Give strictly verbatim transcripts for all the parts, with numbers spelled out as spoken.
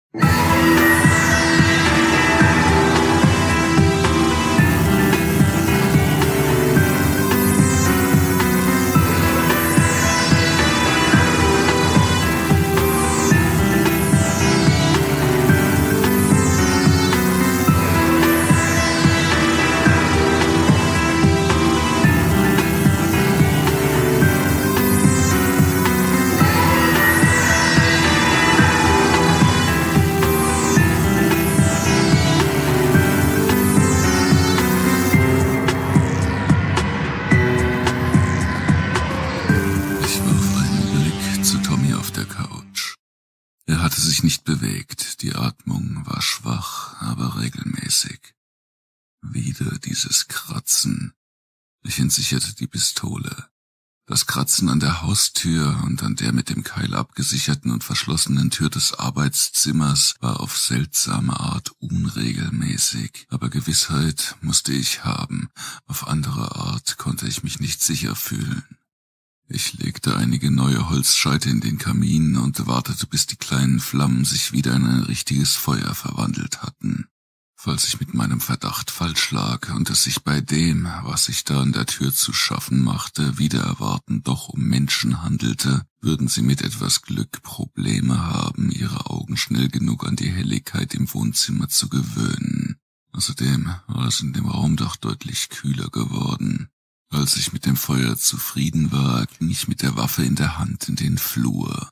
Er hatte sich nicht bewegt, die Atmung war schwach, aber regelmäßig. Wieder dieses Kratzen. Ich entsicherte die Pistole. Das Kratzen an der Haustür und an der mit dem Keil abgesicherten und verschlossenen Tür des Arbeitszimmers war auf seltsame Art unregelmäßig, aber Gewissheit musste ich haben, auf andere Art konnte ich mich nicht sicher fühlen. Ich legte einige neue Holzscheite in den Kamin und wartete, bis die kleinen Flammen sich wieder in ein richtiges Feuer verwandelt hatten. Falls ich mit meinem Verdacht falsch lag und es sich bei dem, was ich da an der Tür zu schaffen machte, wider Erwarten doch um Menschen handelte, würden sie mit etwas Glück Probleme haben, ihre Augen schnell genug an die Helligkeit im Wohnzimmer zu gewöhnen. Außerdem war es in dem Raum doch deutlich kühler geworden. Als ich mit dem Feuer zufrieden war, ging ich mit der Waffe in der Hand in den Flur.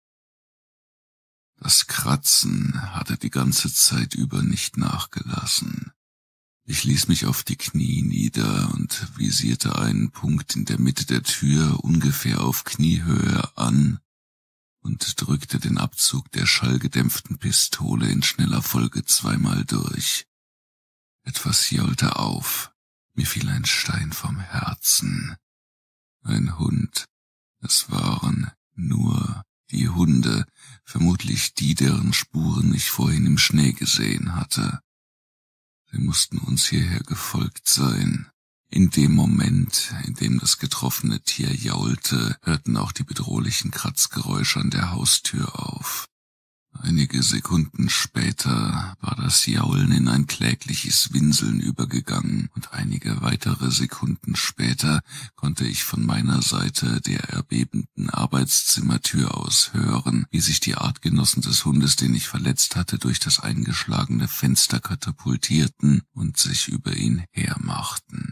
Das Kratzen hatte die ganze Zeit über nicht nachgelassen. Ich ließ mich auf die Knie nieder und visierte einen Punkt in der Mitte der Tür ungefähr auf Kniehöhe an und drückte den Abzug der schallgedämpften Pistole in schneller Folge zweimal durch. Etwas jaulte auf. Mir fiel ein Stein vom Herzen. Ein Hund. Es waren nur die Hunde, vermutlich die, deren Spuren ich vorhin im Schnee gesehen hatte. Sie mussten uns hierher gefolgt sein. In dem Moment, in dem das getroffene Tier jaulte, hörten auch die bedrohlichen Kratzgeräusche an der Haustür auf. Einige Sekunden später war das Jaulen in ein klägliches Winseln übergegangen und einige weitere Sekunden später konnte ich von meiner Seite der erbebenden Arbeitszimmertür aus hören, wie sich die Artgenossen des Hundes, den ich verletzt hatte, durch das eingeschlagene Fenster katapultierten und sich über ihn hermachten.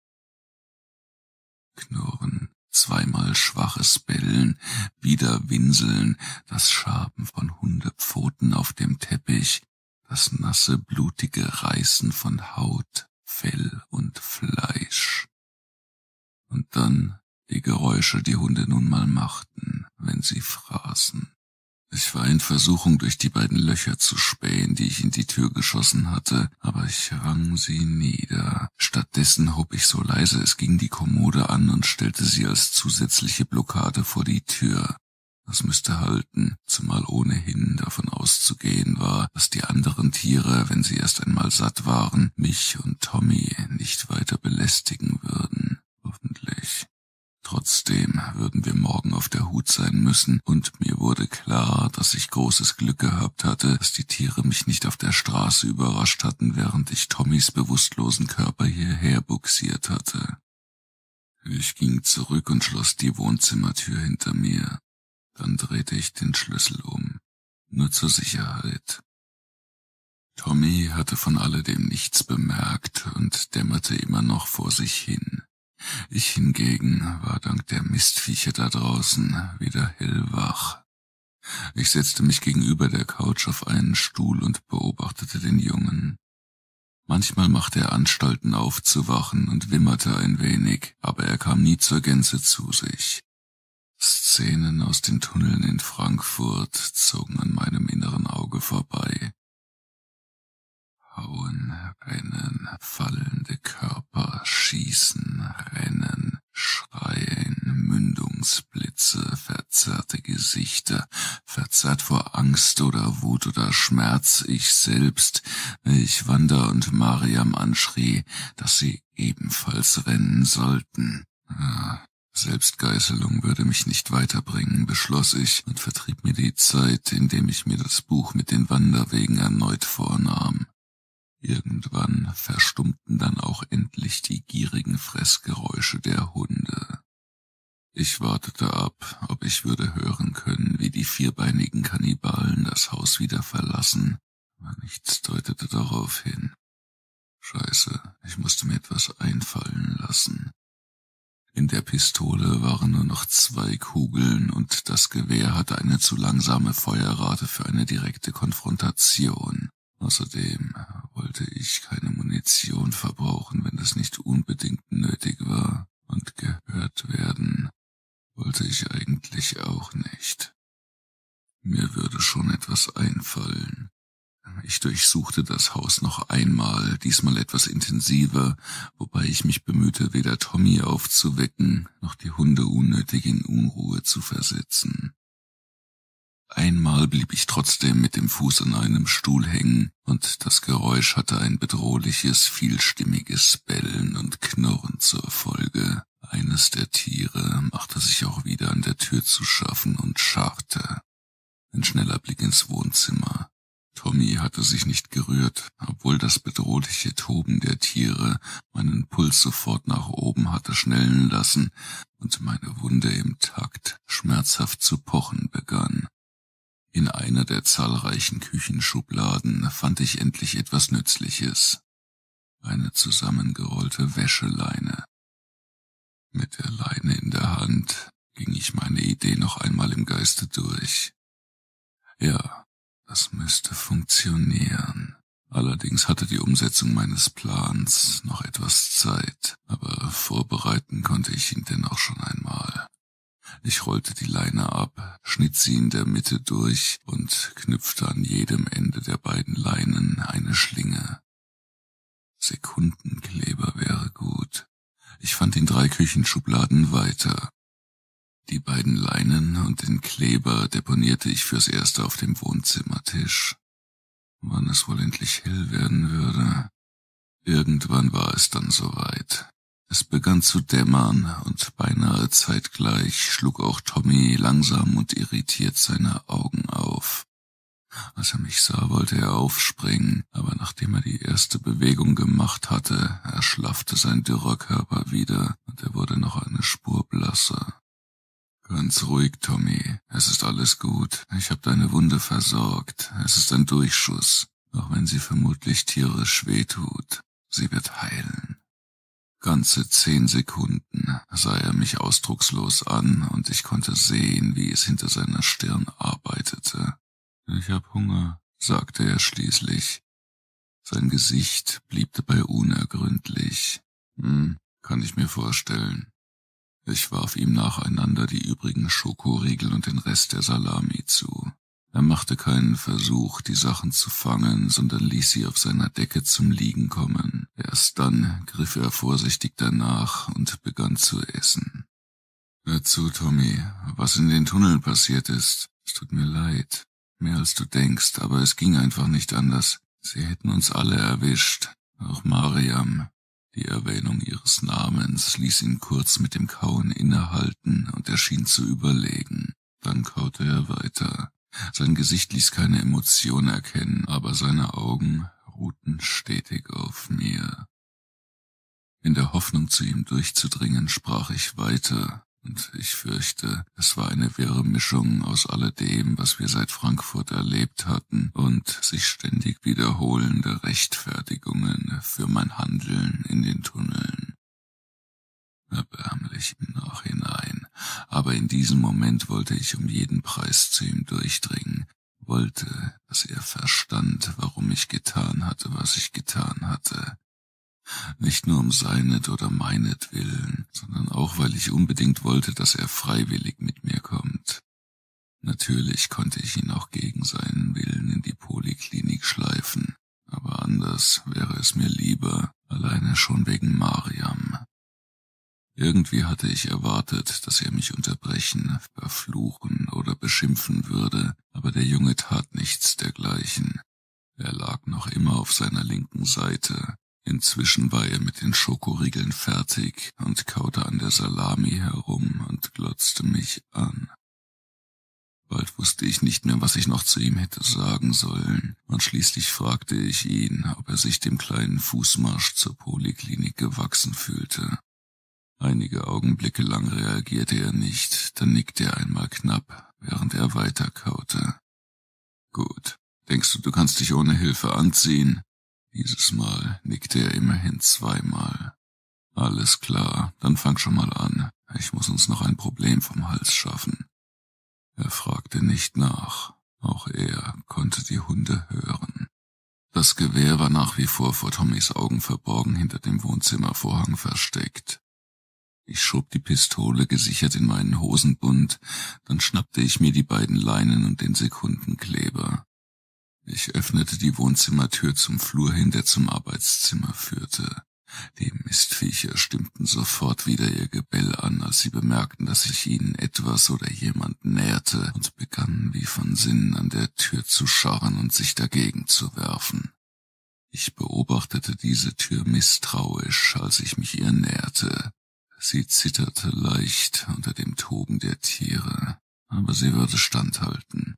Knurren. Zweimal schwaches Bellen, wieder Winseln, das Schaben von Hundepfoten auf dem Teppich, das nasse, blutige Reißen von Haut, Fell und Fleisch. Und dann die Geräusche, die Hunde nun mal machten, wenn sie fraßen. Ich war in Versuchung, durch die beiden Löcher zu spähen, die ich in die Tür geschossen hatte, aber ich rang sie nieder. Stattdessen hob ich so leise es ging die Kommode an und stellte sie als zusätzliche Blockade vor die Tür. Das müsste halten, zumal ohnehin davon auszugehen war, dass die anderen Tiere, wenn sie erst einmal satt waren, mich und Tommy nicht weiter belästigen würden. Hoffentlich. Trotzdem würden wir morgen auf der Hut sein müssen, und mir wurde klar, dass ich großes Glück gehabt hatte, dass die Tiere mich nicht auf der Straße überrascht hatten, während ich Tommys bewusstlosen Körper hierher bugsiert hatte. Ich ging zurück und schloss die Wohnzimmertür hinter mir. Dann drehte ich den Schlüssel um, nur zur Sicherheit. Tommy hatte von alledem nichts bemerkt und dämmerte immer noch vor sich hin. Ich hingegen war dank der Mistviecher da draußen wieder hellwach. Ich setzte mich gegenüber der Couch auf einen Stuhl und beobachtete den Jungen. Manchmal machte er Anstalten aufzuwachen und wimmerte ein wenig, aber er kam nie zur Gänze zu sich. Szenen aus den Tunneln in Frankfurt zogen an meinem inneren Auge vorbei. Hauen, rennen, fallende Körper, schießen, rennen, schreien, Mündungsblitze, verzerrte Gesichter, verzerrt vor Angst oder Wut oder Schmerz, ich selbst, ich Wanda und Mariam anschrie, dass sie ebenfalls rennen sollten. Selbstgeißelung würde mich nicht weiterbringen, beschloss ich und vertrieb mir die Zeit, indem ich mir das Buch mit den Wanderwegen erneut vornahm. Irgendwann verstummten dann auch endlich die gierigen Fressgeräusche der Hunde. Ich wartete ab, ob ich würde hören können, wie die vierbeinigen Kannibalen das Haus wieder verlassen, aber nichts deutete darauf hin. Scheiße, ich musste mir etwas einfallen lassen. In der Pistole waren nur noch zwei Kugeln und das Gewehr hatte eine zu langsame Feuerrate für eine direkte Konfrontation. Außerdem wollte ich keine Munition verbrauchen, wenn es nicht unbedingt nötig war, und gehört werden wollte ich eigentlich auch nicht. Mir würde schon etwas einfallen. Ich durchsuchte das Haus noch einmal, diesmal etwas intensiver, wobei ich mich bemühte, weder Tommy aufzuwecken, noch die Hunde unnötig in Unruhe zu versetzen. Einmal blieb ich trotzdem mit dem Fuß an einem Stuhl hängen, und das Geräusch hatte ein bedrohliches, vielstimmiges Bellen und Knurren zur Folge. Eines der Tiere machte sich auch wieder an der Tür zu schaffen und scharrte. Ein schneller Blick ins Wohnzimmer. Tommy hatte sich nicht gerührt, obwohl das bedrohliche Toben der Tiere meinen Puls sofort nach oben hatte schnellen lassen und meine Wunde im Takt schmerzhaft zu pochen begann. In einer der zahlreichen Küchenschubladen fand ich endlich etwas Nützliches. Eine zusammengerollte Wäscheleine. Mit der Leine in der Hand ging ich meine Idee noch einmal im Geiste durch. Ja, das müsste funktionieren. Allerdings hatte die Umsetzung meines Plans noch etwas Zeit, aber vorbereiten konnte ich ihn dennoch schon einmal. Ich rollte die Leine ab, schnitt sie in der Mitte durch und knüpfte an jedem Ende der beiden Leinen eine Schlinge. Sekundenkleber wäre gut. Ich fand in drei Küchenschubladen weiter. Die beiden Leinen und den Kleber deponierte ich fürs Erste auf dem Wohnzimmertisch. Wann es wohl endlich hell werden würde. Irgendwann war es dann soweit. Es begann zu dämmern und beinahe zeitgleich schlug auch Tommy langsam und irritiert seine Augen auf. Als er mich sah, wollte er aufspringen, aber nachdem er die erste Bewegung gemacht hatte, erschlaffte sein dürrer Körper wieder und er wurde noch eine Spur blasser. »Ganz ruhig, Tommy, es ist alles gut. Ich habe deine Wunde versorgt. Es ist ein Durchschuss, auch wenn sie vermutlich tierisch wehtut. Sie wird heilen.« Ganze zehn Sekunden sah er mich ausdruckslos an und ich konnte sehen, wie es hinter seiner Stirn arbeitete. »Ich hab Hunger«, sagte er schließlich. Sein Gesicht blieb dabei unergründlich. »Hm, kann ich mir vorstellen.« Ich warf ihm nacheinander die übrigen Schokoriegel und den Rest der Salami zu. Er machte keinen Versuch, die Sachen zu fangen, sondern ließ sie auf seiner Decke zum Liegen kommen. Erst dann griff er vorsichtig danach und begann zu essen. »Hör zu, Tommy, was in den Tunneln passiert ist. Es tut mir leid. Mehr als du denkst, aber es ging einfach nicht anders. Sie hätten uns alle erwischt, auch Mariam.« Die Erwähnung ihres Namens ließ ihn kurz mit dem Kauen innehalten und er schien zu überlegen. Dann kaute er weiter. Sein Gesicht ließ keine Emotion erkennen, aber seine Augen ruhten stetig auf mir. In der Hoffnung, zu ihm durchzudringen, sprach ich weiter, und ich fürchte, es war eine wirre Mischung aus alledem, was wir seit Frankfurt erlebt hatten, und sich ständig wiederholende Rechtfertigungen für mein Handeln in den Tunneln. Erbärmlich im Nachhinein, aber in diesem Moment wollte ich um jeden Preis zu ihm durchdringen, wollte, dass er verstand, warum ich getan hatte, was ich getan hatte. Nicht nur um seinet oder meinetwillen, sondern auch, weil ich unbedingt wollte, dass er freiwillig mit mir kommt. Natürlich konnte ich ihn auch gegen seinen Willen in die Poliklinik schleifen, aber anders wäre es mir lieber, alleine schon wegen Mariam. Irgendwie hatte ich erwartet, dass er mich unterbrechen, verfluchen oder beschimpfen würde, aber der Junge tat nichts dergleichen. Er lag noch immer auf seiner linken Seite, Inzwischen war er mit den Schokoriegeln fertig und kaute an der Salami herum und glotzte mich an. Bald wusste ich nicht mehr, was ich noch zu ihm hätte sagen sollen, und schließlich fragte ich ihn, ob er sich dem kleinen Fußmarsch zur Poliklinik gewachsen fühlte. Einige Augenblicke lang reagierte er nicht, dann nickte er einmal knapp, während er weiterkaute. »Gut, denkst du, du kannst dich ohne Hilfe anziehen?« Dieses Mal nickte er immerhin zweimal. »Alles klar, dann fang schon mal an. Ich muss uns noch ein Problem vom Hals schaffen.« Er fragte nicht nach. Auch er konnte die Hunde hören. Das Gewehr war nach wie vor vor Tommys Augen verborgen hinter dem Wohnzimmervorhang versteckt. Ich schob die Pistole gesichert in meinen Hosenbund, dann schnappte ich mir die beiden Leinen und den Sekundenkleber. Ich öffnete die Wohnzimmertür zum Flur hin, der zum Arbeitszimmer führte. Die Mistviecher stimmten sofort wieder ihr Gebell an, als sie bemerkten, dass sich ihnen etwas oder jemand näherte, und begannen wie von Sinnen an der Tür zu scharren und sich dagegen zu werfen. Ich beobachtete diese Tür misstrauisch, als ich mich ihr näherte. Sie zitterte leicht unter dem Toben der Tiere, aber sie würde standhalten.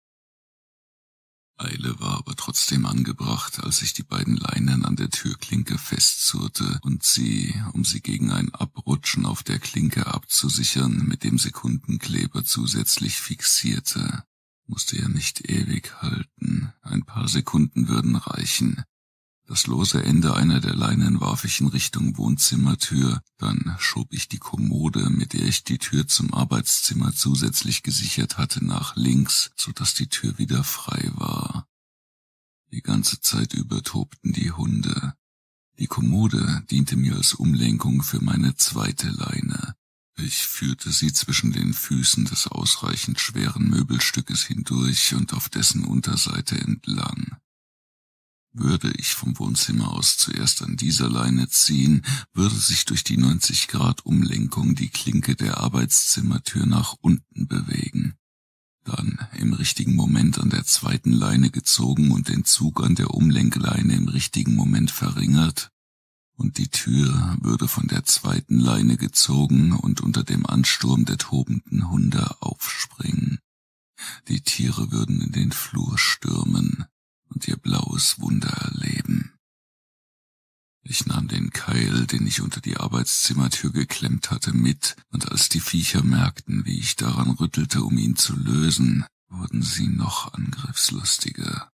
Eile war aber trotzdem angebracht, als ich die beiden Leinen an der Türklinke festzurrte und sie, um sie gegen ein Abrutschen auf der Klinke abzusichern, mit dem Sekundenkleber zusätzlich fixierte. Musste ja nicht ewig halten, ein paar Sekunden würden reichen. Das lose Ende einer der Leinen warf ich in Richtung Wohnzimmertür, dann schob ich die Kommode, mit der ich die Tür zum Arbeitszimmer zusätzlich gesichert hatte, nach links, so dass die Tür wieder frei war. Die ganze Zeit über tobten die Hunde. Die Kommode diente mir als Umlenkung für meine zweite Leine. Ich führte sie zwischen den Füßen des ausreichend schweren Möbelstückes hindurch und auf dessen Unterseite entlang. Würde ich vom Wohnzimmer aus zuerst an dieser Leine ziehen, würde sich durch die neunzig Grad Umlenkung die Klinke der Arbeitszimmertür nach unten bewegen. Dann im richtigen Moment an der zweiten Leine gezogen und den Zug an der Umlenkleine im richtigen Moment verringert, und die Tür würde von der zweiten Leine gezogen und unter dem Ansturm der tobenden Hunde aufspringen. Die Tiere würden in den Flur stürmen und ihr blaues Wunder erleben. Ich nahm den Keil, den ich unter die Arbeitszimmertür geklemmt hatte, mit, und als die Viecher merkten, wie ich daran rüttelte, um ihn zu lösen, wurden sie noch angriffslustiger.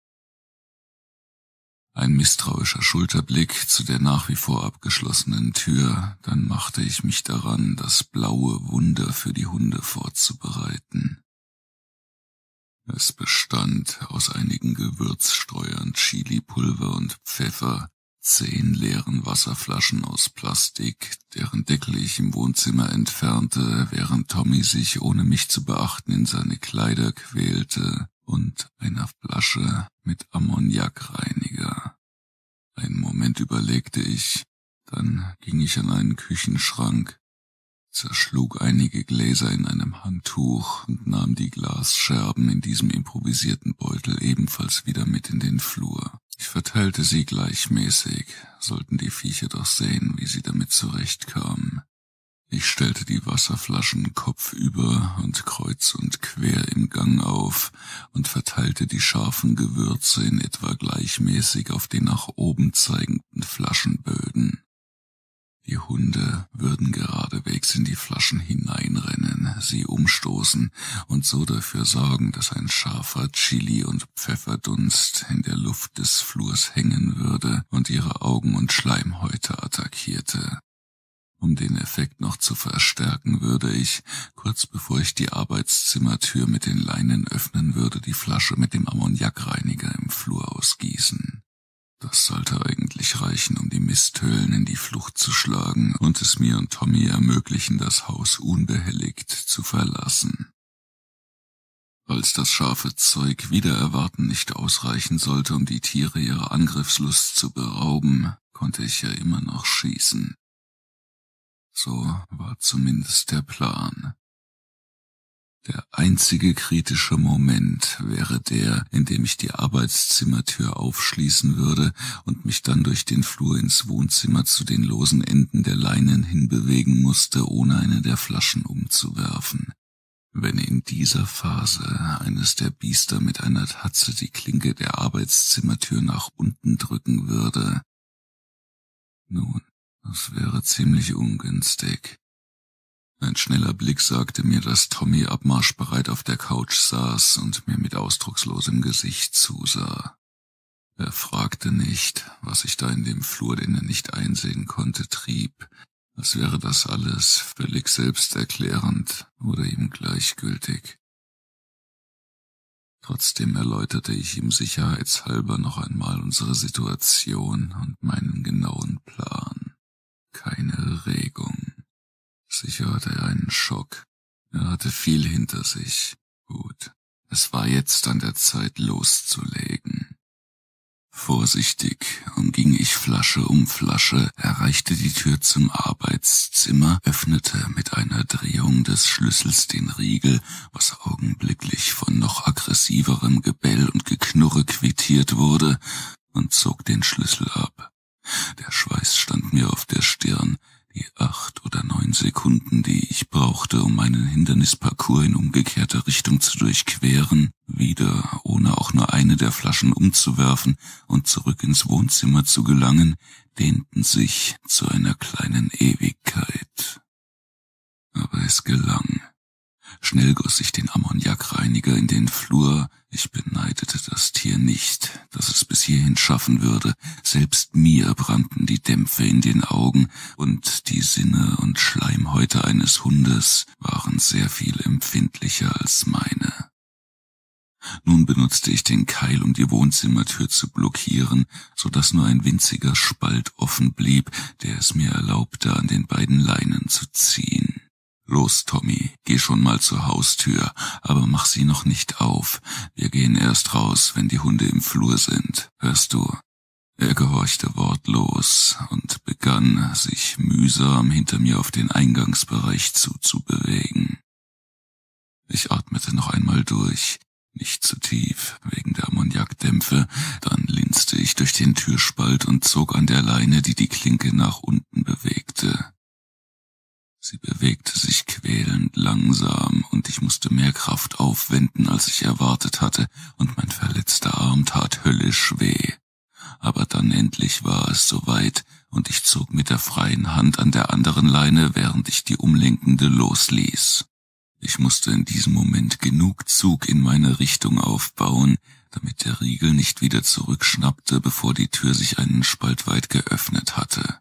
Ein misstrauischer Schulterblick zu der nach wie vor abgeschlossenen Tür, dann machte ich mich daran, das blaue Wunder für die Hunde vorzubereiten. Es bestand aus einigen Gewürzstreuern, Chilipulver und Pfeffer, zehn leeren Wasserflaschen aus Plastik, deren Deckel ich im Wohnzimmer entfernte, während Tommy sich, ohne mich zu beachten, in seine Kleider quälte, und einer Flasche mit Ammoniakreiniger. Einen Moment überlegte ich, dann ging ich an einen Küchenschrank, zerschlug einige Gläser in einem Handtuch und nahm die Glasscherben in diesem improvisierten Beutel ebenfalls wieder mit in den Flur. Ich verteilte sie gleichmäßig, sollten die Viecher doch sehen, wie sie damit zurechtkamen. Ich stellte die Wasserflaschen kopfüber und kreuz und quer im Gang auf und verteilte die scharfen Gewürze in etwa gleichmäßig auf den nach oben zeigenden Flaschenböden. Die Hunde würden geradewegs in die Flaschen hineinrennen, sie umstoßen und so dafür sorgen, dass ein scharfer Chili- und Pfefferdunst in der Luft des Flurs hängen würde und ihre Augen und Schleimhäute attackierte. Um den Effekt noch zu verstärken, würde ich, kurz bevor ich die Arbeitszimmertür mit den Leinen öffnen würde, die Flasche mit dem Ammoniakreiniger im Flur ausgießen. Das sollte eigentlich reichen, um die Misthöhlen in die Flucht zu schlagen und es mir und Tommy ermöglichen, das Haus unbehelligt zu verlassen. Falls das scharfe Zeug wider Erwarten nicht ausreichen sollte, um die Tiere ihrer Angriffslust zu berauben, konnte ich ja immer noch schießen. So war zumindest der Plan. Der einzige kritische Moment wäre der, in dem ich die Arbeitszimmertür aufschließen würde und mich dann durch den Flur ins Wohnzimmer zu den losen Enden der Leinen hinbewegen musste, ohne eine der Flaschen umzuwerfen. Wenn in dieser Phase eines der Biester mit einer Tatze die Klinke der Arbeitszimmertür nach unten drücken würde, nun, das wäre ziemlich ungünstig. Ein schneller Blick sagte mir, dass Tommy abmarschbereit auf der Couch saß und mir mit ausdruckslosem Gesicht zusah. Er fragte nicht, was ich da in dem Flur, den er nicht einsehen konnte, trieb, als wäre das alles völlig selbsterklärend oder ihm gleichgültig. Trotzdem erläuterte ich ihm sicherheitshalber noch einmal unsere Situation und meinen genauen Plan. Keine Regung. Sicher hatte er einen Schock. Er hatte viel hinter sich. Gut, es war jetzt an der Zeit loszulegen. Vorsichtig umging ich Flasche um Flasche, erreichte die Tür zum Arbeitszimmer, öffnete mit einer Drehung des Schlüssels den Riegel, was augenblicklich von noch aggressiverem Gebell und Geknurre quittiert wurde, und zog den Schlüssel ab. Der Schweiß stand mir auf der Stirn. Die acht oder neun Sekunden, die ich brauchte, um meinen Hindernisparcours in umgekehrter Richtung zu durchqueren, wieder ohne auch nur eine der Flaschen umzuwerfen und zurück ins Wohnzimmer zu gelangen, dehnten sich zu einer kleinen Ewigkeit. Aber es gelang. Schnell goss ich den Ammoniakreiniger in den Flur. Ich beneidete das Tier nicht, dass es bis hierhin schaffen würde. Selbst mir brannten die Dämpfe in den Augen, und die Sinne und Schleimhäute eines Hundes waren sehr viel empfindlicher als meine. Nun benutzte ich den Keil, um die Wohnzimmertür zu blockieren, so dass nur ein winziger Spalt offen blieb, der es mir erlaubte, an den beiden Leinen zu ziehen. Los, Tommy, geh schon mal zur Haustür, aber mach sie noch nicht auf. Wir gehen erst raus, wenn die Hunde im Flur sind. Hörst du? Er gehorchte wortlos und begann, sich mühsam hinter mir auf den Eingangsbereich zuzubewegen. Ich atmete noch einmal durch, nicht zu tief, wegen der Ammoniakdämpfe, dann linste ich durch den Türspalt und zog an der Leine, die die Klinke nach unten bewegte. Sie bewegte sich quälend langsam, und ich musste mehr Kraft aufwenden, als ich erwartet hatte, und mein verletzter Arm tat höllisch weh. Aber dann endlich war es soweit, und ich zog mit der freien Hand an der anderen Leine, während ich die umlenkende losließ. Ich musste in diesem Moment genug Zug in meine Richtung aufbauen, damit der Riegel nicht wieder zurückschnappte, bevor die Tür sich einen Spalt weit geöffnet hatte.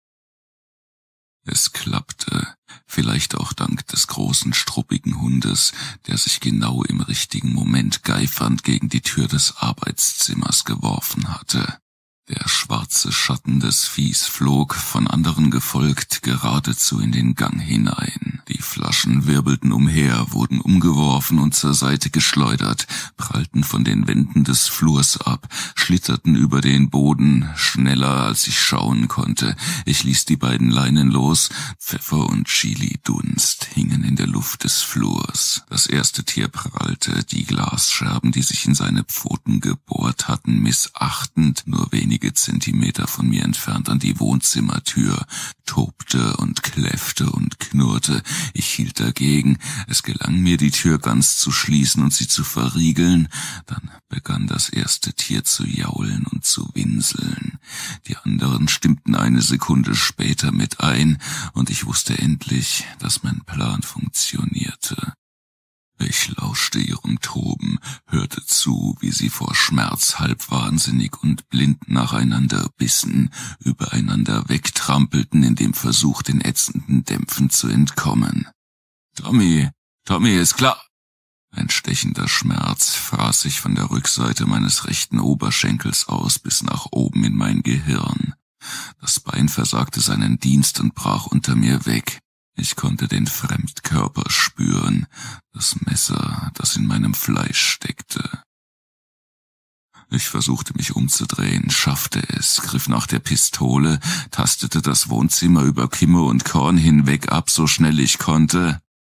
Es klappte, vielleicht auch dank des großen, struppigen Hundes, der sich genau im richtigen Moment geifernd gegen die Tür des Arbeitszimmers geworfen hatte. Der schwarze Schatten des Viehs flog, von anderen gefolgt, geradezu in den Gang hinein. Die Flaschen wirbelten umher, wurden umgeworfen und zur Seite geschleudert, prallten von den Wänden des Flurs ab, schlitterten über den Boden, schneller als ich schauen konnte. Ich ließ die beiden Leinen los, Pfeffer und Chili-Dunst hingen in der Luft des Flurs. Das erste Tier prallte, die Glasscherben, die sich in seine Pfoten gebohrt hatten, missachtend, nur wenige Zentimeter von mir entfernt an die Wohnzimmertür, tobte und kläffte und knurrte. Ich hielt dagegen. Es gelang mir, die Tür ganz zu schließen und sie zu verriegeln. Dann begann das erste Tier zu jaulen und zu winseln. Die anderen stimmten eine Sekunde später mit ein, und ich wusste endlich, dass mein Plan funktionierte. Ich lauschte ihrem Toben, hörte zu, wie sie vor Schmerz halb wahnsinnig und blind nacheinander bissen, übereinander wegtrampelten in dem Versuch, den ätzenden Dämpfen zu entkommen. »Tommy, Tommy, ist klar!« Ein stechender Schmerz fraß sich von der Rückseite meines rechten Oberschenkels aus bis nach oben in mein Gehirn. Das Bein versagte seinen Dienst und brach unter mir weg. Ich konnte den Fremdkörper spüren, das Messer, das in meinem Fleisch steckte. Ich versuchte mich umzudrehen, schaffte es, griff nach der Pistole, tastete das Wohnzimmer über Kimme und Korn hinweg ab, so schnell ich konnte.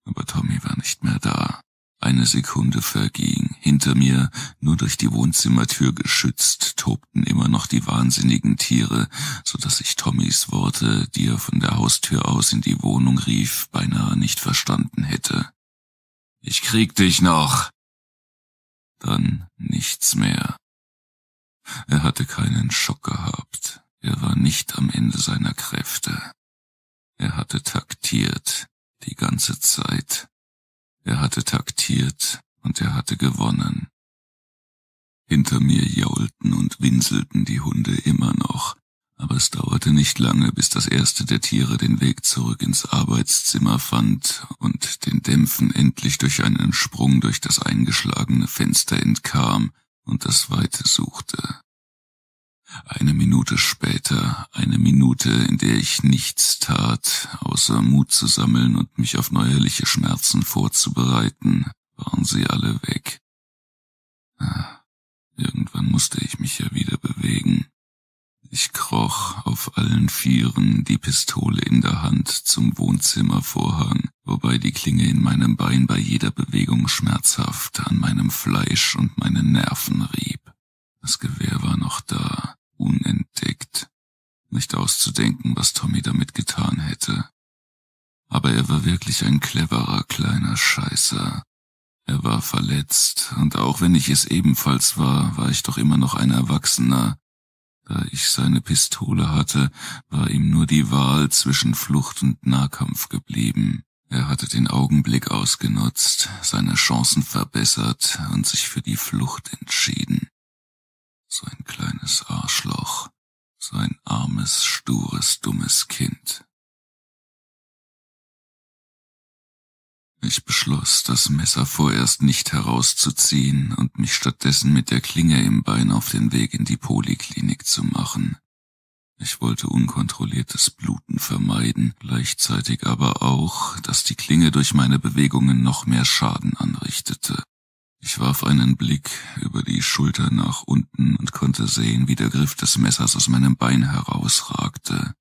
Aber Tommy war nicht mehr da. Eine Sekunde verging. Hinter mir, nur durch die Wohnzimmertür geschützt, tobten immer noch die wahnsinnigen Tiere, so dass ich Tommys Worte, die er von der Haustür aus in die Wohnung rief, beinahe nicht verstanden hätte. »Ich krieg dich noch!« Dann nichts mehr. Er hatte keinen Schock gehabt. Er war nicht am Ende seiner Kräfte. Er hatte taktiert, die ganze Zeit. Er hatte taktiert und er hatte gewonnen. Hinter mir jaulten und winselten die Hunde immer noch, aber es dauerte nicht lange, bis das erste der Tiere den Weg zurück ins Arbeitszimmer fand und den Dämpfen endlich durch einen Sprung durch das eingeschlagene Fenster entkam und das Weite suchte. Eine Minute später, eine Minute, in der ich nichts tat, außer Mut zu sammeln und mich auf neuerliche Schmerzen vorzubereiten, waren sie alle weg. Irgendwann musste ich mich ja wieder bewegen. Ich kroch auf allen Vieren, die Pistole in der Hand, zum Wohnzimmervorhang, wobei die Klinge in meinem Bein bei jeder Bewegung schmerzhaft an meinem Fleisch und meinen Nerven rieb. Das Gewehr war noch da, unentdeckt. Nicht auszudenken, was Tommy damit getan hätte. Aber er war wirklich ein cleverer kleiner Scheißer. Er war verletzt, und auch wenn ich es ebenfalls war, war ich doch immer noch ein Erwachsener. Da ich seine Pistole hatte, war ihm nur die Wahl zwischen Flucht und Nahkampf geblieben. Er hatte den Augenblick ausgenutzt, seine Chancen verbessert und sich für die Flucht entschieden. So ein kleines Arschloch, so ein armes, stures, dummes Kind. Ich beschloss, das Messer vorerst nicht herauszuziehen und mich stattdessen mit der Klinge im Bein auf den Weg in die Poliklinik zu machen. Ich wollte unkontrolliertes Bluten vermeiden, gleichzeitig aber auch, dass die Klinge durch meine Bewegungen noch mehr Schaden anrichtete. Ich warf einen Blick über die Schulter nach unten und konnte sehen, wie der Griff des Messers aus meinem Bein herausragte.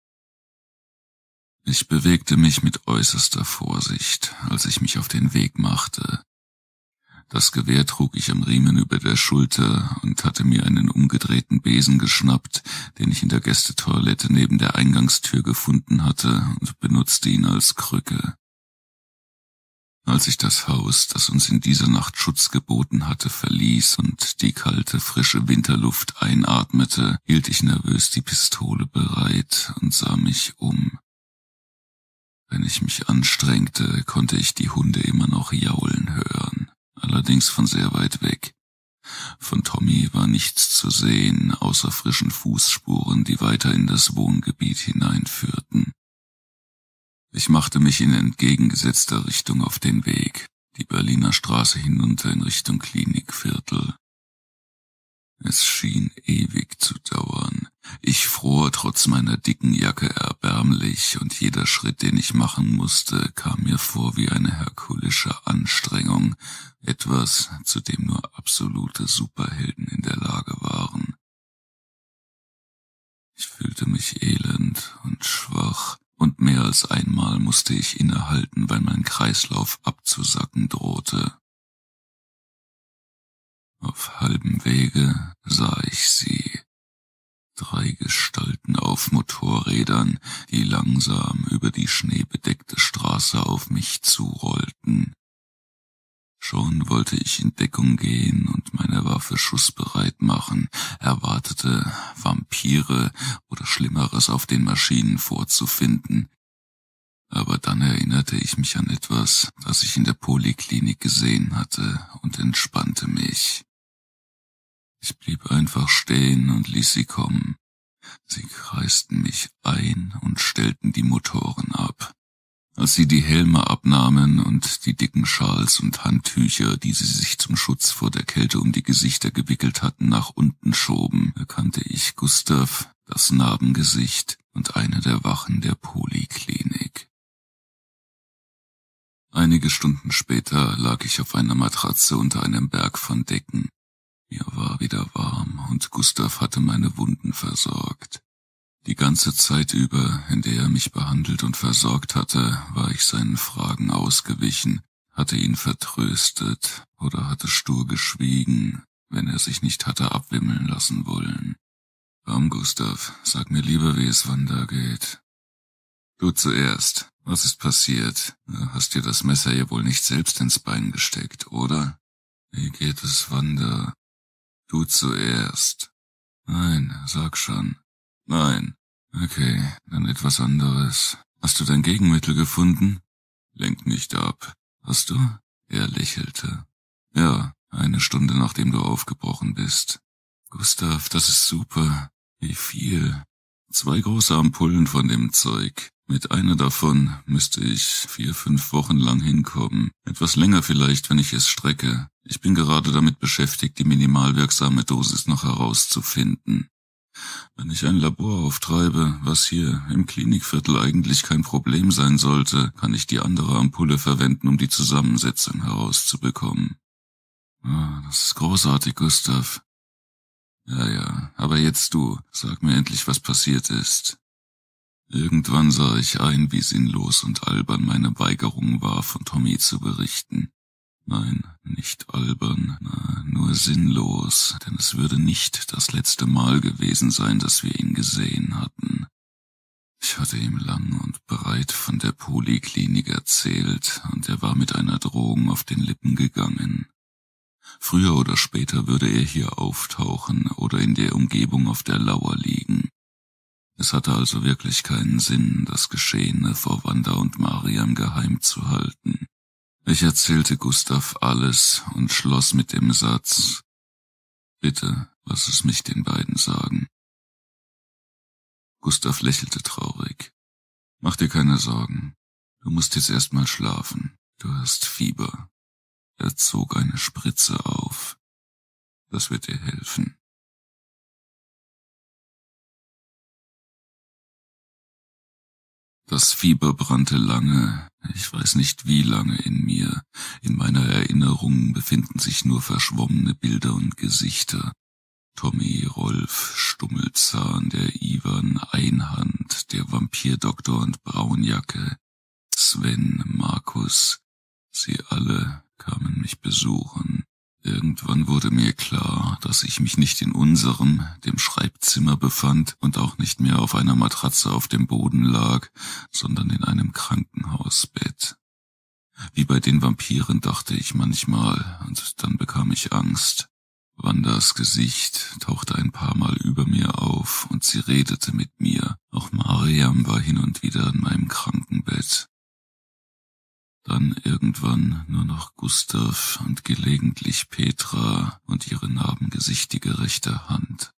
Ich bewegte mich mit äußerster Vorsicht, als ich mich auf den Weg machte. Das Gewehr trug ich am Riemen über der Schulter und hatte mir einen umgedrehten Besen geschnappt, den ich in der Gästetoilette neben der Eingangstür gefunden hatte, und benutzte ihn als Krücke. Als ich das Haus, das uns in dieser Nacht Schutz geboten hatte, verließ und die kalte, frische Winterluft einatmete, hielt ich nervös die Pistole bereit und sah mich um. Wenn ich mich anstrengte, konnte ich die Hunde immer noch jaulen hören, allerdings von sehr weit weg. Von Tommy war nichts zu sehen, außer frischen Fußspuren, die weiter in das Wohngebiet hineinführten. Ich machte mich in entgegengesetzter Richtung auf den Weg, die Berliner Straße hinunter in Richtung Klinikviertel. Es schien ewig zu dauern. Ich fror trotz meiner dicken Jacke erbärmlich, und jeder Schritt, den ich machen musste, kam mir vor wie eine herkulische Anstrengung, etwas, zu dem nur absolute Superhelden in der Lage waren. Ich fühlte mich elend und schwach, und mehr als einmal musste ich innehalten, weil mein Kreislauf abzusacken drohte. Auf halbem Wege sah ich sie. Drei Gestalten auf Motorrädern, die langsam über die schneebedeckte Straße auf mich zurollten. Schon wollte ich in Deckung gehen und meine Waffe schussbereit machen, erwartete, Vampire oder Schlimmeres auf den Maschinen vorzufinden. Aber dann erinnerte ich mich an etwas, das ich in der Poliklinik gesehen hatte, und entspannte mich. Ich blieb einfach stehen und ließ sie kommen. Sie kreisten mich ein und stellten die Motoren ab. Als sie die Helme abnahmen und die dicken Schals und Handtücher, die sie sich zum Schutz vor der Kälte um die Gesichter gewickelt hatten, nach unten schoben, erkannte ich Gustav, das Narbengesicht und eine der Wachen der Poliklinik. Einige Stunden später lag ich auf einer Matratze unter einem Berg von Decken. Mir war wieder warm und Gustav hatte meine Wunden versorgt. Die ganze Zeit über, in der er mich behandelt und versorgt hatte, war ich seinen Fragen ausgewichen, hatte ihn vertröstet oder hatte stur geschwiegen, wenn er sich nicht hatte abwimmeln lassen wollen. Komm, Gustav, sag mir lieber, wie es Wanda geht. Du zuerst. Was ist passiert? Du hast dir das Messer ja wohl nicht selbst ins Bein gesteckt, oder? Wie geht es Wanda? Du zuerst. Nein, sag schon. Nein. Okay, dann etwas anderes. Hast du dein Gegenmittel gefunden? Lenk nicht ab. Hast du? Er lächelte. Ja, eine Stunde nachdem du aufgebrochen bist. Gustav, das ist super. Wie viel? Zwei große Ampullen von dem Zeug. Mit einer davon müsste ich vier, fünf Wochen lang hinkommen. Etwas länger vielleicht, wenn ich es strecke. Ich bin gerade damit beschäftigt, die minimal wirksame Dosis noch herauszufinden. Wenn ich ein Labor auftreibe, was hier im Klinikviertel eigentlich kein Problem sein sollte, kann ich die andere Ampulle verwenden, um die Zusammensetzung herauszubekommen. Ah, das ist großartig, Gustav. Ja, ja, aber jetzt du, sag mir endlich, was passiert ist. Irgendwann sah ich ein, wie sinnlos und albern meine Weigerung war, von Tommy zu berichten. Nein, nicht albern, na, nur sinnlos, denn es würde nicht das letzte Mal gewesen sein, dass wir ihn gesehen hatten. Ich hatte ihm lang und breit von der Poliklinik erzählt, und er war mit einer Drohung auf den Lippen gegangen. Früher oder später würde er hier auftauchen oder in der Umgebung auf der Lauer liegen. Es hatte also wirklich keinen Sinn, das Geschehene vor Wanda und Mariam geheim zu halten. Ich erzählte Gustav alles und schloss mit dem Satz: Bitte, lass es mich den beiden sagen. Gustav lächelte traurig. Mach dir keine Sorgen. Du musst jetzt erstmal schlafen. Du hast Fieber. Er zog eine Spritze auf. Das wird dir helfen. Das Fieber brannte lange, ich weiß nicht wie lange in mir. In meiner Erinnerung befinden sich nur verschwommene Bilder und Gesichter. Tommy, Rolf, Stummelzahn, der Ivan, Einhand, der Vampirdoktor und Braunjacke, Sven, Markus, sie alle kamen mich besuchen. Irgendwann wurde mir klar, dass ich mich nicht in unserem, dem Schreibzimmer befand und auch nicht mehr auf einer Matratze auf dem Boden lag, sondern in einem Krankenhausbett. Wie bei den Vampiren dachte ich manchmal, und dann bekam ich Angst. Wandas Gesicht tauchte ein paar Mal über mir auf und sie redete mit mir. Auch Mariam war hin und wieder an meinem Krankenbett. Dann irgendwann nur noch Gustav und gelegentlich Petra und ihre narbengesichtige rechte Hand.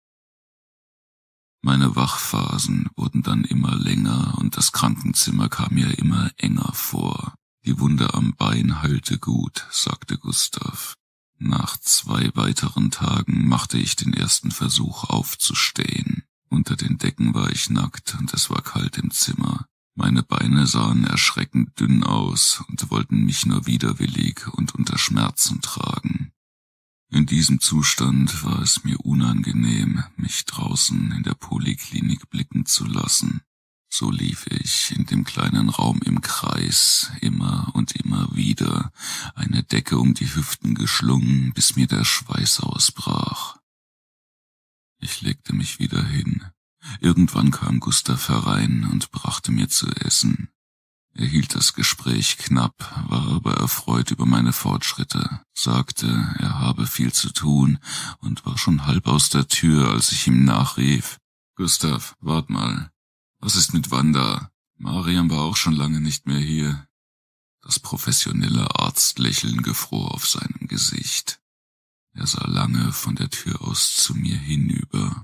Meine Wachphasen wurden dann immer länger und das Krankenzimmer kam mir immer enger vor. Die Wunde am Bein heilte gut, sagte Gustav. Nach zwei weiteren Tagen machte ich den ersten Versuch aufzustehen. Unter den Decken war ich nackt und es war kalt im Zimmer. Meine Beine sahen erschreckend dünn aus und wollten mich nur widerwillig und unter Schmerzen tragen. In diesem Zustand war es mir unangenehm, mich draußen in der Poliklinik blicken zu lassen. So lief ich in dem kleinen Raum im Kreis, immer und immer wieder, eine Decke um die Hüften geschlungen, bis mir der Schweiß ausbrach. Ich legte mich wieder hin. Irgendwann kam Gustav herein und brachte mir zu essen. Er hielt das Gespräch knapp, war aber erfreut über meine Fortschritte, sagte, er habe viel zu tun und war schon halb aus der Tür, als ich ihm nachrief: Gustav, wart mal. Was ist mit Wanda? Mariam war auch schon lange nicht mehr hier. Das professionelle Arztlächeln gefror auf seinem Gesicht. Er sah lange von der Tür aus zu mir hinüber.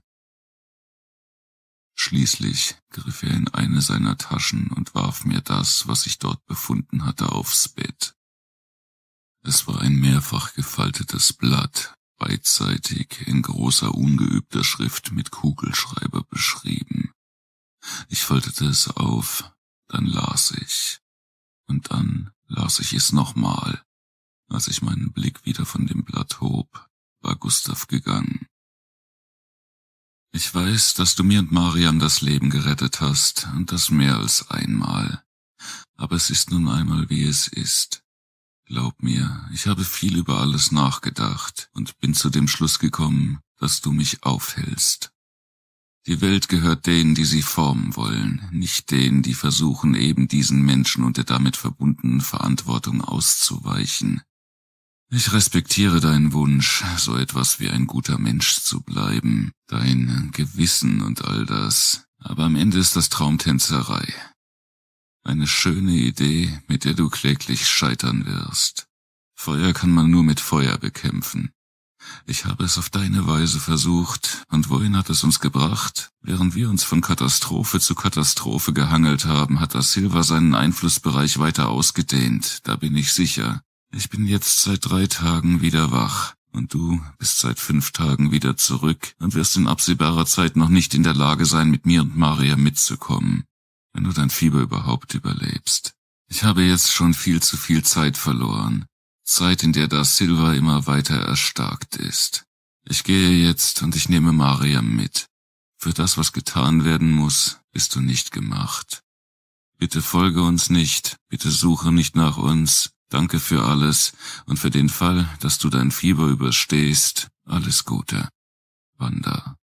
Schließlich griff er in eine seiner Taschen und warf mir das, was ich dort befunden hatte, aufs Bett. Es war ein mehrfach gefaltetes Blatt, beidseitig in großer ungeübter Schrift mit Kugelschreiber beschrieben. Ich faltete es auf, dann las ich. Und dann las ich es nochmal. Als ich meinen Blick wieder von dem Blatt hob, war Gustav gegangen. Ich weiß, dass du mir und Mariam das Leben gerettet hast, und das mehr als einmal. Aber es ist nun einmal, wie es ist. Glaub mir, ich habe viel über alles nachgedacht und bin zu dem Schluss gekommen, dass du mich aufhältst. Die Welt gehört denen, die sie formen wollen, nicht denen, die versuchen, eben diesen Menschen und der damit verbundenen Verantwortung auszuweichen. Ich respektiere deinen Wunsch, so etwas wie ein guter Mensch zu bleiben, dein Gewissen und all das, aber am Ende ist das Traumtänzerei. Eine schöne Idee, mit der du kläglich scheitern wirst. Feuer kann man nur mit Feuer bekämpfen. Ich habe es auf deine Weise versucht, und wohin hat es uns gebracht? Während wir uns von Katastrophe zu Katastrophe gehangelt haben, hat da Silva seinen Einflussbereich weiter ausgedehnt, da bin ich sicher. Ich bin jetzt seit drei Tagen wieder wach, und du bist seit fünf Tagen wieder zurück und wirst in absehbarer Zeit noch nicht in der Lage sein, mit mir und Maria mitzukommen, wenn du dein Fieber überhaupt überlebst. Ich habe jetzt schon viel zu viel Zeit verloren. Zeit, in der da Silva immer weiter erstarkt ist. Ich gehe jetzt und ich nehme Mariam mit. Für das, was getan werden muss, bist du nicht gemacht. Bitte folge uns nicht, bitte suche nicht nach uns. Danke für alles und für den Fall, dass du dein Fieber überstehst. Alles Gute. Wanda.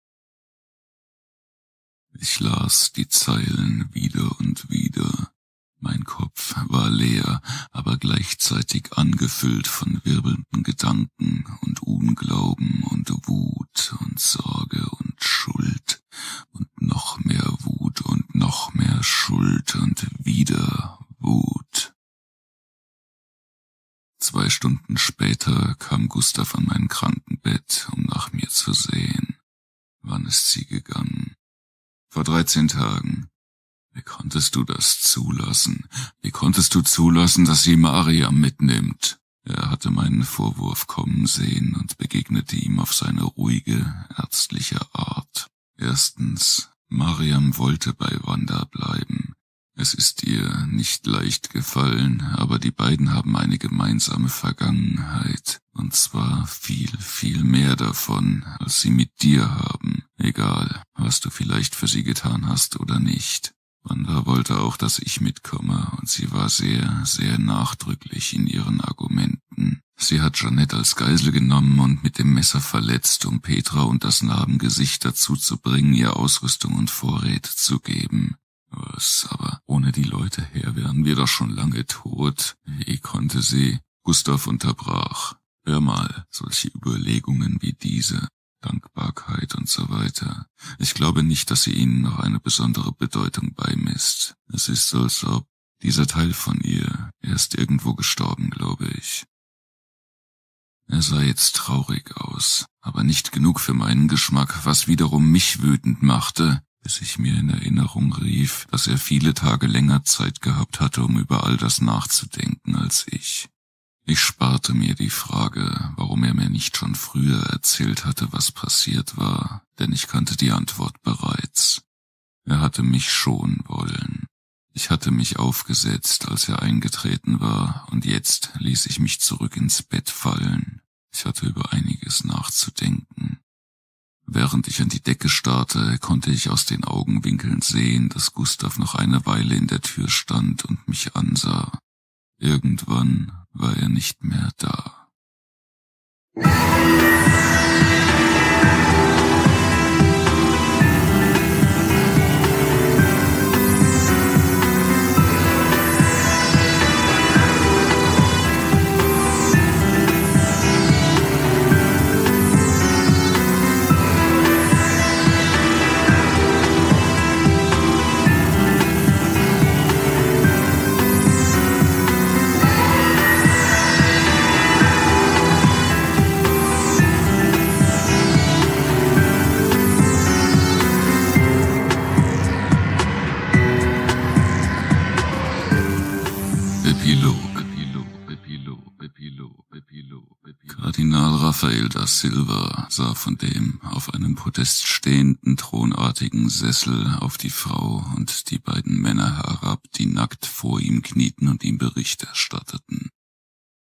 Ich las die Zeilen wieder und wieder. Mein Kopf war leer, aber gleichzeitig angefüllt von wirbelnden Gedanken und Unglauben und Wut und Sorge und Schuld und noch mehr Wut und noch mehr Schuld und wieder Wut. Zwei Stunden später kam Gustav an mein Krankenbett, um nach mir zu sehen. Wann ist sie gegangen? Vor dreizehn Tagen. Wie konntest du das zulassen? Wie konntest du zulassen, dass sie Mariam mitnimmt? Er hatte meinen Vorwurf kommen sehen und begegnete ihm auf seine ruhige, ärztliche Art. Erstens, Mariam wollte bei Wanda bleiben. Es ist ihr nicht leicht gefallen, aber die beiden haben eine gemeinsame Vergangenheit. Und zwar viel, viel mehr davon, als sie mit dir haben. Egal, was du vielleicht für sie getan hast oder nicht. Wanda wollte auch, dass ich mitkomme, und sie war sehr, sehr nachdrücklich in ihren Argumenten. Sie hat Jeanette als Geisel genommen und mit dem Messer verletzt, um Petra und das Narbengesicht dazu zu bringen, ihr Ausrüstung und Vorräte zu geben. Was, aber ohne die Leute her wären wir doch schon lange tot. Wie konnte sie? Gustav unterbrach. Hör mal, solche Überlegungen wie diese. Dankbarkeit und so weiter. Ich glaube nicht, dass sie ihnen noch eine besondere Bedeutung beimisst. Es ist so, als ob dieser Teil von ihr, er ist irgendwo gestorben, glaube ich. Er sah jetzt traurig aus, aber nicht genug für meinen Geschmack, was wiederum mich wütend machte, bis ich mir in Erinnerung rief, dass er viele Tage länger Zeit gehabt hatte, um über all das nachzudenken als ich. Ich sparte mir die Frage, warum er mir nicht schon früher erzählt hatte, was passiert war, denn ich kannte die Antwort bereits. Er hatte mich schonen wollen. Ich hatte mich aufgesetzt, als er eingetreten war, und jetzt ließ ich mich zurück ins Bett fallen. Ich hatte über einiges nachzudenken. Während ich an die Decke starrte, konnte ich aus den Augenwinkeln sehen, dass Gustav noch eine Weile in der Tür stand und mich ansah. Irgendwann war er nicht mehr da. Kardinal Rafael da Silva sah von dem auf einem Podest stehenden thronartigen Sessel auf die Frau und die beiden Männer herab, die nackt vor ihm knieten und ihm Bericht erstatteten.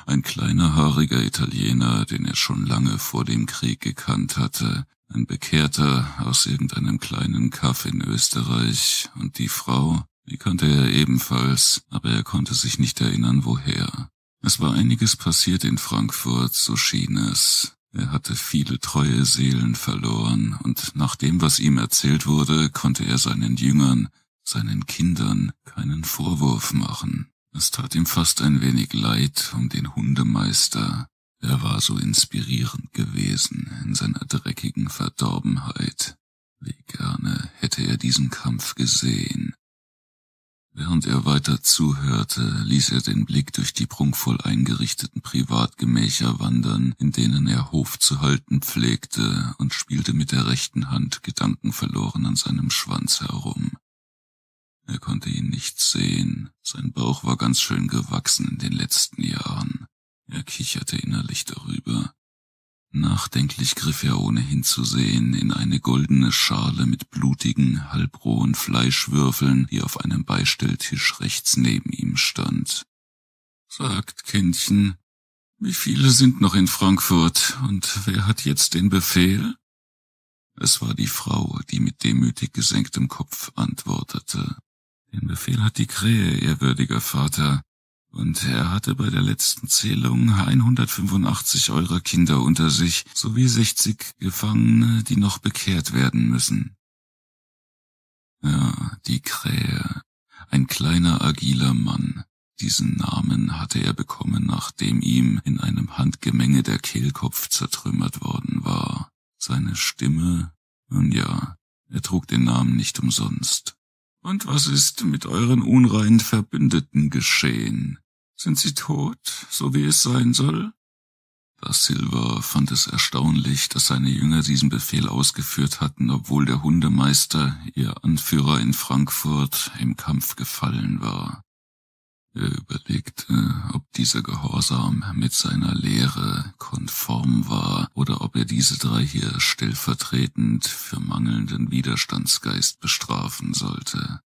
Ein kleiner, haariger Italiener, den er schon lange vor dem Krieg gekannt hatte, ein Bekehrter aus irgendeinem kleinen Kaff in Österreich, und die Frau, die kannte er ebenfalls, aber er konnte sich nicht erinnern, woher. Es war einiges passiert in Frankfurt, so schien es. Er hatte viele treue Seelen verloren, und nach dem, was ihm erzählt wurde, konnte er seinen Jüngern, seinen Kindern, keinen Vorwurf machen. Es tat ihm fast ein wenig leid um den Hundemeister. Er war so inspirierend gewesen in seiner dreckigen Verdorbenheit. Wie gerne hätte er diesen Kampf gesehen. Während er weiter zuhörte, ließ er den Blick durch die prunkvoll eingerichteten Privatgemächer wandern, in denen er Hof zu halten pflegte, und spielte mit der rechten Hand gedankenverloren an seinem Schwanz herum. Er konnte ihn nicht sehen, sein Bauch war ganz schön gewachsen in den letzten Jahren. Er kicherte innerlich darüber. Nachdenklich griff er, ohne hinzusehen, in eine goldene Schale mit blutigen, halbrohen Fleischwürfeln, die auf einem Beistelltisch rechts neben ihm stand. »Sagt, Kindchen, wie viele sind noch in Frankfurt, und wer hat jetzt den Befehl?« Es war die Frau, die mit demütig gesenktem Kopf antwortete. »Den Befehl hat die Krähe, ehrwürdiger Vater, und er hatte bei der letzten Zählung hundertfünfundachtzig eurer Kinder unter sich, sowie sechzig Gefangene, die noch bekehrt werden müssen.« Ja, die Krähe, ein kleiner, agiler Mann. Diesen Namen hatte er bekommen, nachdem ihm in einem Handgemenge der Kehlkopf zertrümmert worden war. Seine Stimme, nun ja, er trug den Namen nicht umsonst. »Und was ist mit euren unreinen Verbündeten geschehen? Sind sie tot, so wie es sein soll?« Da Silva fand es erstaunlich, dass seine Jünger diesen Befehl ausgeführt hatten, obwohl der Hundemeister, ihr Anführer in Frankfurt, im Kampf gefallen war. Er überlegte, ob dieser Gehorsam mit seiner Lehre konform war oder ob er diese drei hier stellvertretend für mangelnden Widerstandsgeist bestrafen sollte.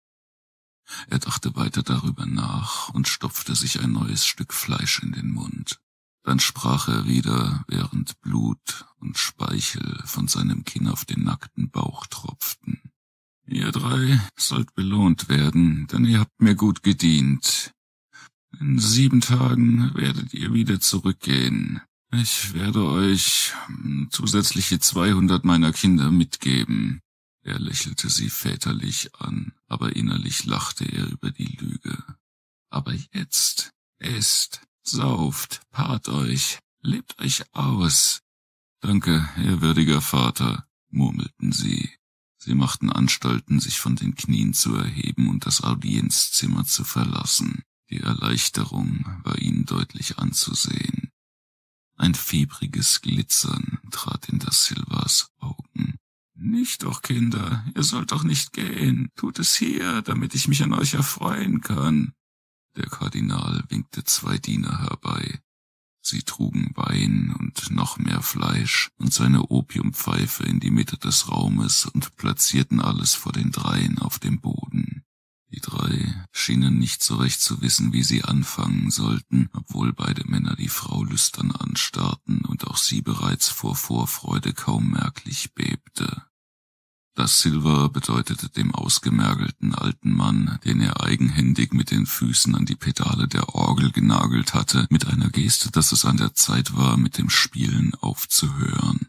Er dachte weiter darüber nach und stopfte sich ein neues Stück Fleisch in den Mund. Dann sprach er wieder, während Blut und Speichel von seinem Kinn auf den nackten Bauch tropften. »Ihr drei sollt belohnt werden, denn ihr habt mir gut gedient. In sieben Tagen werdet ihr wieder zurückgehen. Ich werde euch zusätzliche zweihundert meiner Kinder mitgeben.« Er lächelte sie väterlich an, aber innerlich lachte er über die Lüge. »Aber jetzt, esst, sauft, paart euch, lebt euch aus.« »Danke, ehrwürdiger Vater«, murmelten sie. Sie machten Anstalten, sich von den Knien zu erheben und das Audienzzimmer zu verlassen. Die Erleichterung war ihnen deutlich anzusehen. Ein fiebriges Glitzern trat in das Silvas Augen. »Nicht doch, Kinder, ihr sollt doch nicht gehen. Tut es hier, damit ich mich an euch erfreuen kann.« Der Kardinal winkte zwei Diener herbei. Sie trugen Wein und noch mehr Fleisch und seine Opiumpfeife in die Mitte des Raumes und platzierten alles vor den Dreien auf dem Boden. Die drei schienen nicht so recht zu wissen, wie sie anfangen sollten, obwohl beide Männer die Frau lüstern anstarrten und auch sie bereits vor Vorfreude kaum merklich bebte. Das Silva bedeutete dem ausgemergelten alten Mann, den er eigenhändig mit den Füßen an die Pedale der Orgel genagelt hatte, mit einer Geste, dass es an der Zeit war, mit dem Spielen aufzuhören.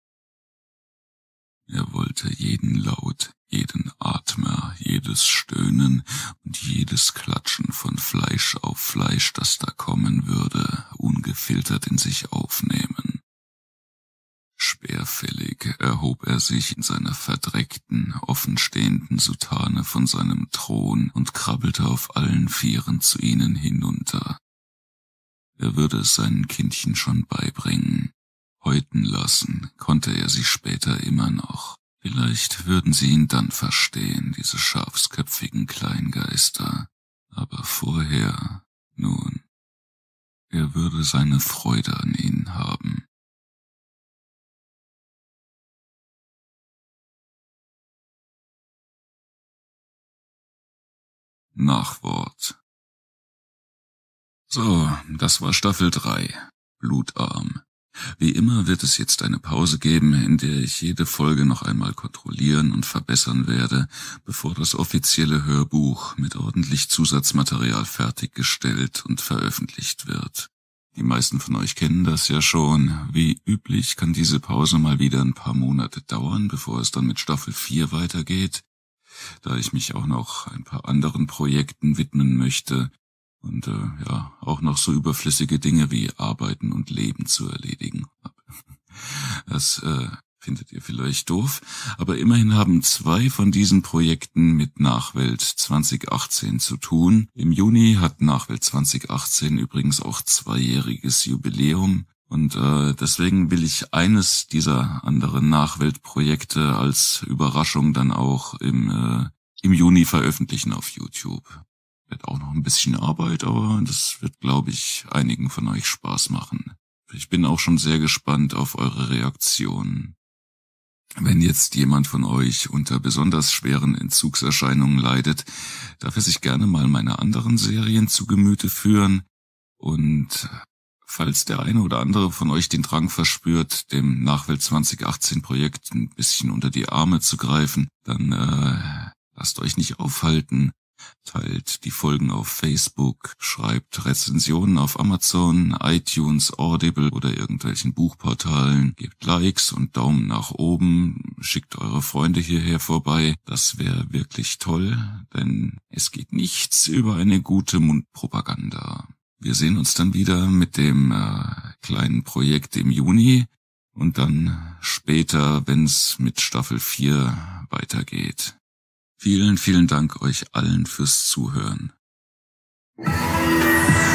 Er wollte jeden Laut, jeden Atmer, jedes Stöhnen und jedes Klatschen von Fleisch auf Fleisch, das da kommen würde, ungefiltert in sich aufnehmen. Schwerfällig erhob er sich in seiner verdreckten, offenstehenden Soutane von seinem Thron und krabbelte auf allen Vieren zu ihnen hinunter. Er würde es seinen Kindchen schon beibringen. Häuten lassen konnte er sie später immer noch. Vielleicht würden sie ihn dann verstehen, diese schafsköpfigen Kleingeister. Aber vorher, nun, er würde seine Freude an ihnen haben. Nachwort. So, das war Staffel drei. Blutarm. Wie immer wird es jetzt eine Pause geben, in der ich jede Folge noch einmal kontrollieren und verbessern werde, bevor das offizielle Hörbuch mit ordentlich Zusatzmaterial fertiggestellt und veröffentlicht wird. Die meisten von euch kennen das ja schon. Wie üblich kann diese Pause mal wieder ein paar Monate dauern, bevor es dann mit Staffel vier weitergeht, da ich mich auch noch ein paar anderen Projekten widmen möchte und äh, ja auch noch so überflüssige Dinge wie Arbeiten und Leben zu erledigen habe. Das äh, findet ihr vielleicht doof, aber immerhin haben zwei von diesen Projekten mit Nachwelt zwanzig achtzehn zu tun. Im Juni hat Nachwelt zwanzig achtzehn übrigens auch zweijähriges Jubiläum und äh, deswegen will ich eines dieser anderen Nachweltprojekte als Überraschung dann auch im äh, im Juni veröffentlichen auf YouTube. Wird auch noch ein bisschen Arbeit, aber das wird, glaube ich, einigen von euch Spaß machen. Ich bin auch schon sehr gespannt auf eure Reaktionen. Wenn jetzt jemand von euch unter besonders schweren Entzugserscheinungen leidet, darf er sich gerne mal meine anderen Serien zu Gemüte führen. Und falls der eine oder andere von euch den Drang verspürt, dem Nachwelt zwanzig achtzehn Projekt ein bisschen unter die Arme zu greifen, dann äh, lasst euch nicht aufhalten. Teilt die Folgen auf Facebook, schreibt Rezensionen auf Amazon, iTunes, Audible oder irgendwelchen Buchportalen, gebt Likes und Daumen nach oben, schickt eure Freunde hierher vorbei. Das wäre wirklich toll, denn es geht nichts über eine gute Mundpropaganda. Wir sehen uns dann wieder mit dem äh, kleinen Projekt im Juni und dann später, wenn's mit Staffel vier weitergeht. Vielen, vielen Dank euch allen fürs Zuhören.